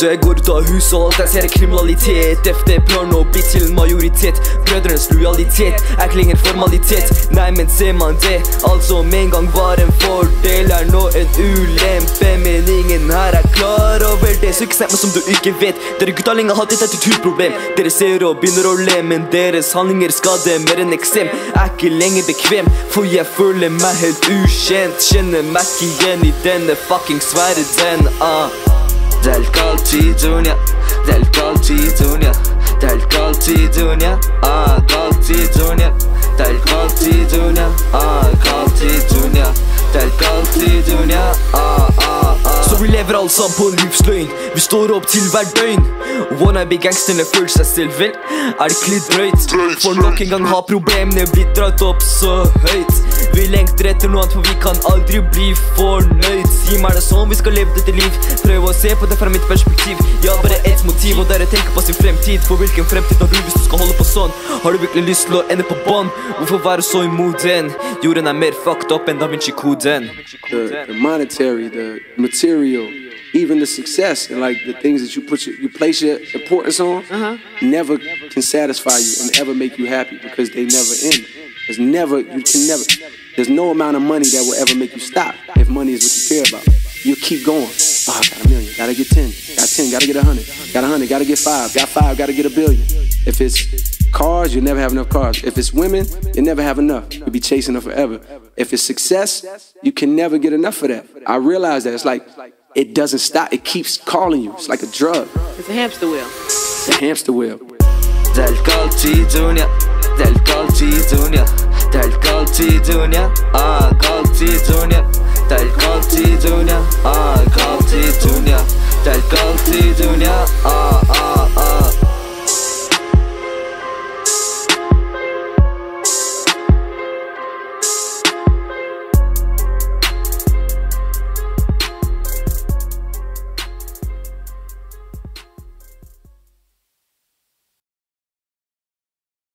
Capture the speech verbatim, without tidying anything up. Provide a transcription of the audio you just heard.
Så jeg går ut av huset og alt jeg ser er kriminalitet. F D prøver nå å bli til en majoritet. Brødrenes lojalitet er ikke lenger formalitet. Nei, men ser man det, alt som en gang var en fordel er nå en ulempe. Men ingen her er klar over det, så ikke snakk meg som du ikke vet. Dere gutta lenge har hatt et attitudproblem. Dere ser og begynner å le, men deres handlinger skader mer enn eksem. Er ikke lenger bekvem, for jeg føler meg helt ukjent. Kjenner meg ikke igjen i denne fuckings verden. ah. Det er helt kaldt i dunia, det er helt kaldt i dunia, det er helt kaldt i dunia, ah, kaldt i dunia, det er helt kaldt i dunia, ah, kaldt i dunia, det er helt kaldt i dunia, ah, ah, ah. Så vi lever alle sammen på en livsløgn, vi står opp til hver døgn. Wannabe-gangsterne føler seg selv vel, er det ikke litt drøyt? For nok en gang har problemene blitt dratt opp så høyt. Vi lengter etter noe annet, for vi kan aldri bli fornøyd. Si meg det sånn vi skal leve dette liv. Prøv å se på det fra mitt perspektiv. Jeg har bare ett motiv, og det er å tenke på sin fremtid. For hvilken fremtid har du hvis du skal holde på sånn? Har du virkelig lyst til å ende på bånd? Hvorfor være så imot den? Jorden er mer fucked up enn Da Vinci-koden. The, the monetary, the material, even the success and like the things that you put your, you place your importance on, uh-huh. never can satisfy you and ever make you happy because they never end. There's never, you can never, there's no amount of money that will ever make you stop if money is what you care about. You keep going. Oh, I got a million, gotta get ten, got ten, gotta get a hundred, got a hundred, gotta get five, got five, gotta get a billion. If it's cars, you'll never have enough cars. If it's women, you'll never have enough. You'll be chasing them forever. If it's success, you can never get enough of that. I realize that it's like, it doesn't stop, it keeps calling you. It's like a drug. It's a hamster wheel. It's a hamster wheel. Det er helt kaldt i dunia, det er helt kaldt i dunia, det er helt kaldt i dunia, ah, kaldt i dunia, det er helt kaldt i dunia, ah, kaldt i dunia, det er helt kaldt i dunia, ah, ah, ah.